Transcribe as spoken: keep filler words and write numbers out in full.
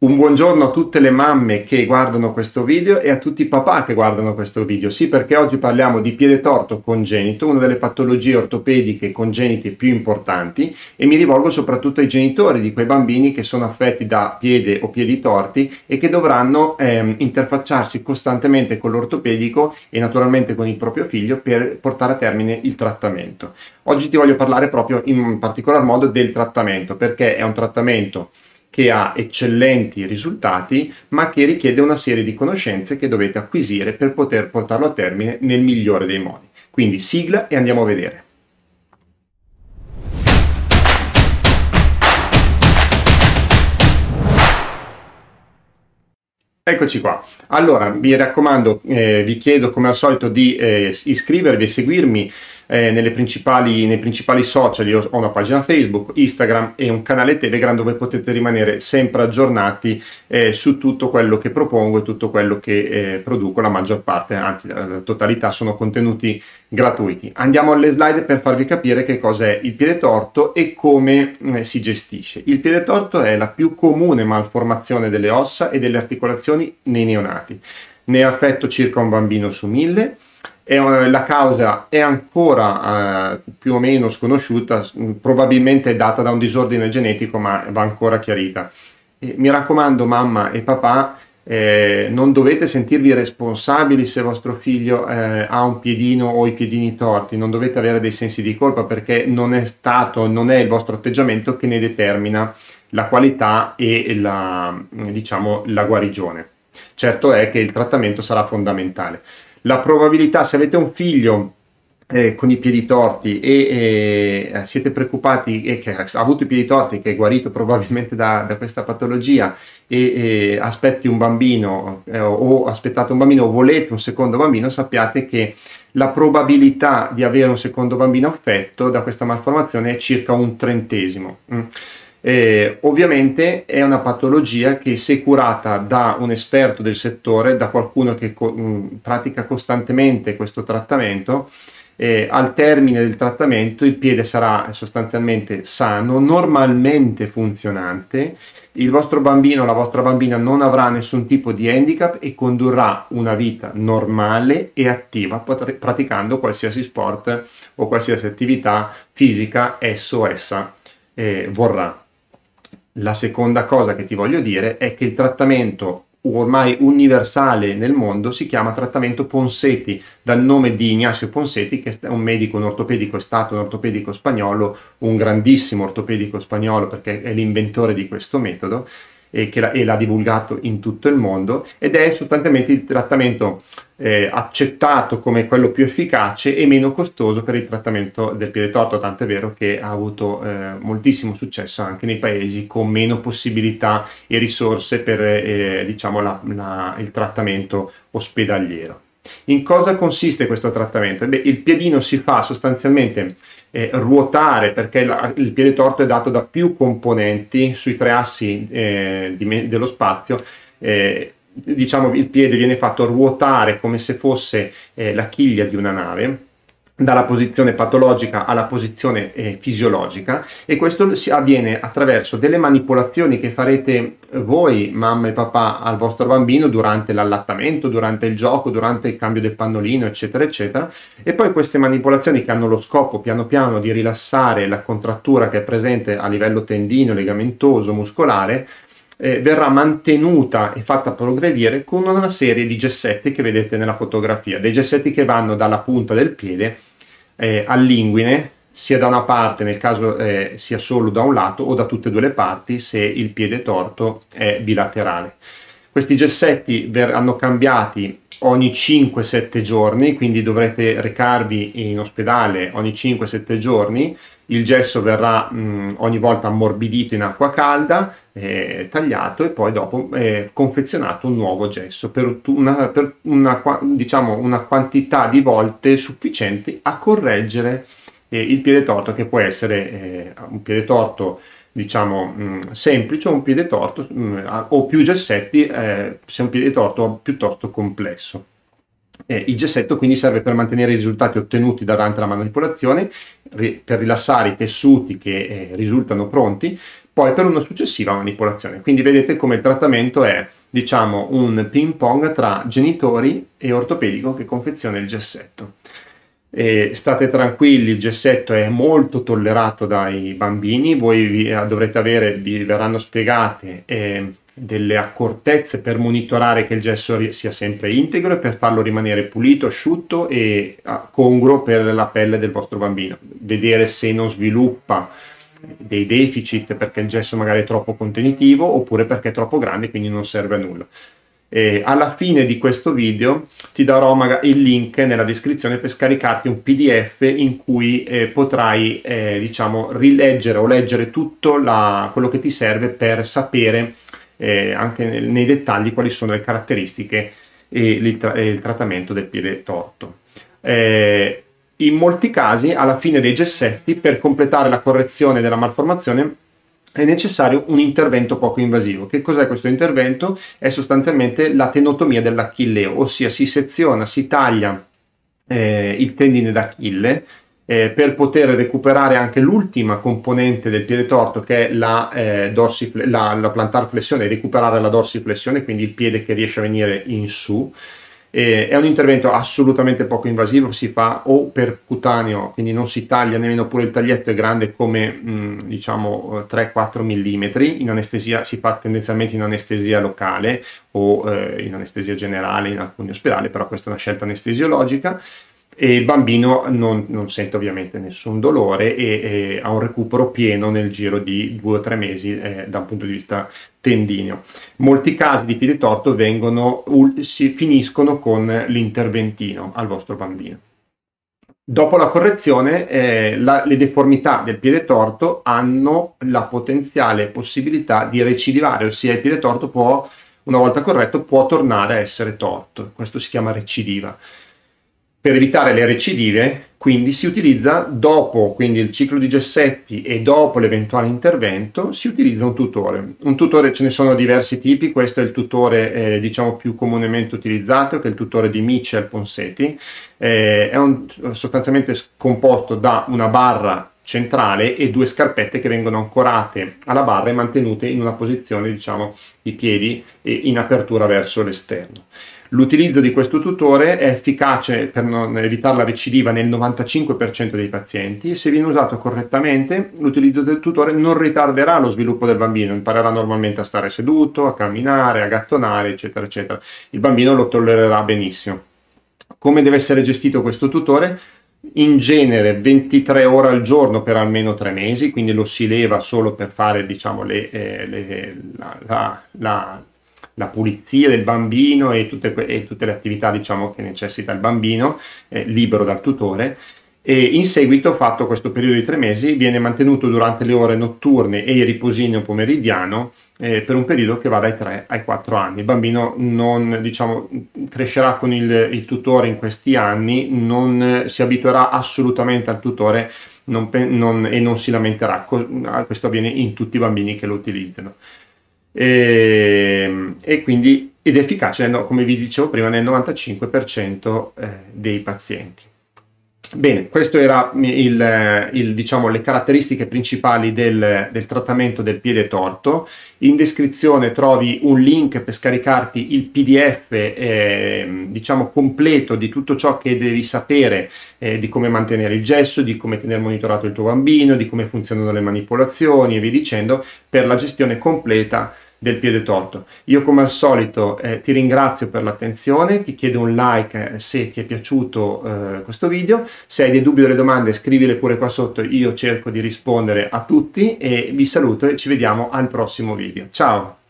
Un buongiorno a tutte le mamme che guardano questo video e a tutti i papà che guardano questo video. Sì, perché oggi parliamo di piede torto congenito, una delle patologie ortopediche congenite più importanti, e mi rivolgo soprattutto ai genitori di quei bambini che sono affetti da piede o piedi torti e che dovranno ehm, interfacciarsi costantemente con l'ortopedico e naturalmente con il proprio figlio per portare a termine il trattamento. Oggi ti voglio parlare proprio in particolar modo del trattamento, perché è un trattamento che ha eccellenti risultati, ma che richiede una serie di conoscenze che dovete acquisire per poter portarlo a termine nel migliore dei modi. Quindi sigla e andiamo a vedere. Eccoci qua. Allora, mi raccomando, eh, vi chiedo come al solito di eh, iscrivervi e seguirmi eh, nelle principali, nei principali social. Io ho una pagina Facebook, Instagram e un canale Telegram dove potete rimanere sempre aggiornati eh, su tutto quello che propongo e tutto quello che eh, produco. La maggior parte, anzi la totalità, sono contenuti gratuiti. Andiamo alle slide per farvi capire che cos'è il piede torto e come eh, si gestisce. Il piede torto è la più comune malformazione delle ossa e delle articolazioni nei neonati. Ne è affetto circa un bambino su mille. E la causa è ancora eh, più o meno sconosciuta, probabilmente è data da un disordine genetico, ma va ancora chiarita. E mi raccomando, mamma e papà, eh, non dovete sentirvi responsabili se vostro figlio eh, ha un piedino o i piedini torti, non dovete avere dei sensi di colpa, perché non è stato, non è il vostro atteggiamento che ne determina la qualità e la, diciamo, la guarigione. Certo è che il trattamento sarà fondamentale. La probabilità, se avete un figlio eh, con i piedi torti e eh, siete preoccupati e che ha avuto i piedi torti, che è guarito probabilmente da, da questa patologia, e, e aspetti un bambino eh, o aspettate un bambino o volete un secondo bambino, sappiate che la probabilità di avere un secondo bambino affetto da questa malformazione è circa un trentesimo. Mm. Eh, ovviamente è una patologia che, se curata da un esperto del settore, da qualcuno che co mh, pratica costantemente questo trattamento, eh, al termine del trattamento il piede sarà sostanzialmente sano, normalmente funzionante, il vostro bambino o la vostra bambina non avrà nessun tipo di handicap e condurrà una vita normale e attiva, praticando qualsiasi sport o qualsiasi attività fisica esso o essa eh, vorrà. La seconda cosa che ti voglio dire è che il trattamento ormai universale nel mondo si chiama trattamento Ponseti, dal nome di Ignacio Ponseti, che è un medico, un ortopedico, è stato un ortopedico spagnolo, un grandissimo ortopedico spagnolo, perché è l'inventore di questo metodo e che l'ha divulgato in tutto il mondo, ed è sostanzialmente il trattamento eh, accettato come quello più efficace e meno costoso per il trattamento del piede torto, tanto è vero che ha avuto eh, moltissimo successo anche nei paesi con meno possibilità e risorse per eh, diciamo la, la, il trattamento ospedaliero. In cosa consiste questo trattamento? Beh, il piedino si fa sostanzialmente eh, ruotare, perché la, il piede torto è dato da più componenti sui tre assi eh, di, dello spazio. Eh, diciamo, il piede viene fatto ruotare come se fosse eh, la chiglia di una nave, dalla posizione patologica alla posizione eh, fisiologica, e questo si avviene attraverso delle manipolazioni che farete voi, mamma e papà, al vostro bambino durante l'allattamento, durante il gioco, durante il cambio del pannolino, eccetera eccetera, e poi queste manipolazioni, che hanno lo scopo piano piano di rilassare la contrattura che è presente a livello tendineo, legamentoso, muscolare, Eh, verrà mantenuta e fatta progredire con una serie di gessetti che vedete nella fotografia, dei gessetti che vanno dalla punta del piede eh, all'inguine, sia da una parte nel caso eh, sia solo da un lato, o da tutte e due le parti se il piede torto è bilaterale. Questi gessetti verranno cambiati ogni cinque sette giorni, quindi dovrete recarvi in ospedale ogni cinque sette giorni. Il gesso verrà mh, ogni volta ammorbidito in acqua calda, eh, tagliato, e poi dopo eh, confezionato un nuovo gesso per una, per una, diciamo, una quantità di volte sufficienti a correggere eh, il piede torto, che può essere eh, un piede torto, diciamo, mh, semplice, o un piede torto mh, o più gessetti eh, se è un piede torto piuttosto complesso. Eh, il gessetto quindi serve per mantenere i risultati ottenuti durante la manipolazione, ri per rilassare i tessuti che eh, risultano pronti, poi per una successiva manipolazione. Quindi vedete come il trattamento è, diciamo, un ping pong tra genitori e ortopedico che confeziona il gessetto. E state tranquilli, il gessetto è molto tollerato dai bambini, voi vi, eh, dovrete avere, vi verranno spiegate eh, delle accortezze per monitorare che il gesso sia sempre integro e per farlo rimanere pulito, asciutto e congruo per la pelle del vostro bambino. Vedere se non sviluppa dei deficit perché il gesso magari è troppo contenitivo oppure perché è troppo grande, quindi non serve a nulla. E alla fine di questo video ti darò magari il link nella descrizione per scaricarti un P D F in cui eh, potrai eh, diciamo rileggere o leggere tutto la, quello che ti serve per sapere eh, anche nel, nei dettagli quali sono le caratteristiche e il, tra e il trattamento del piede torto. Eh, in molti casi alla fine dei gessetti, per completare la correzione della malformazione, è necessario un intervento poco invasivo. Che cos'è questo intervento? È sostanzialmente la tenotomia dell'achilleo, ossia si seziona, si taglia eh, il tendine d'Achille eh, per poter recuperare anche l'ultima componente del piede torto, che è la, eh, dorsifle la, la plantar flessione, recuperare la dorsiflessione, quindi il piede che riesce a venire in su. Eh, è un intervento assolutamente poco invasivo, si fa o percutaneo, quindi non si taglia nemmeno, pure il taglietto è grande come mh, diciamo tre quattro millimetri, in anestesia si fa tendenzialmente in anestesia locale o eh, in anestesia generale in alcuni ospedali, però questa è una scelta anestesiologica e il bambino non, non sente ovviamente nessun dolore e, e ha un recupero pieno nel giro di due o tre mesi eh, da un punto di vista tendineo. Molti casi di piede torto vengono, si finiscono con l'interventino al vostro bambino. Dopo la correzione eh, la, le deformità del piede torto hanno la potenziale possibilità di recidivare, ossia il piede torto può, una volta corretto, può tornare a essere torto. Questo si chiama recidiva. Per evitare le recidive, quindi, si utilizza dopo quindi il ciclo di gessetti e dopo l'eventuale intervento, si utilizza un tutore. Un tutore, ce ne sono diversi tipi, questo è il tutore eh, diciamo più comunemente utilizzato, che è il tutore di Mitchell Ponseti. Eh, è un, sostanzialmente composto da una barra centrale e due scarpette che vengono ancorate alla barra e mantenute in una posizione, diciamo, i piedi in apertura verso l'esterno. L'utilizzo di questo tutore è efficace per non evitare la recidiva nel novantacinque per cento dei pazienti e se viene usato correttamente l'utilizzo del tutore non ritarderà lo sviluppo del bambino, imparerà normalmente a stare seduto, a camminare, a gattonare, eccetera, eccetera. Il bambino lo tollererà benissimo. Come deve essere gestito questo tutore? In genere ventitré ore al giorno per almeno tre mesi, quindi lo si leva solo per fare, diciamo, le, eh, le, la, la, la la pulizia del bambino e tutte, e tutte le attività, diciamo, che necessita il bambino, eh, libero dal tutore, e in seguito, fatto questo periodo di tre mesi, viene mantenuto durante le ore notturne e il riposino pomeridiano eh, per un periodo che va dai tre ai quattro anni. Il bambino non, diciamo, crescerà con il, il tutore in questi anni, non si abituerà assolutamente al tutore non, non, e non si lamenterà. Questo avviene in tutti i bambini che lo utilizzano. E, e quindi ed è efficace, come vi dicevo prima, nel novantacinque per cento eh, dei pazienti. Bene, questo era il, il, diciamo, le caratteristiche principali del, del trattamento del piede torto. In descrizione trovi un link per scaricarti il P D F eh, diciamo completo di tutto ciò che devi sapere eh, di come mantenere il gesso, di come tenere monitorato il tuo bambino, di come funzionano le manipolazioni e via dicendo, per la gestione completa del piede torto. Io come al solito eh, ti ringrazio per l'attenzione, ti chiedo un like se ti è piaciuto eh, questo video. Se hai dei dubbi o delle domande scrivile pure qua sotto, io cerco di rispondere a tutti e vi saluto e ci vediamo al prossimo video. Ciao!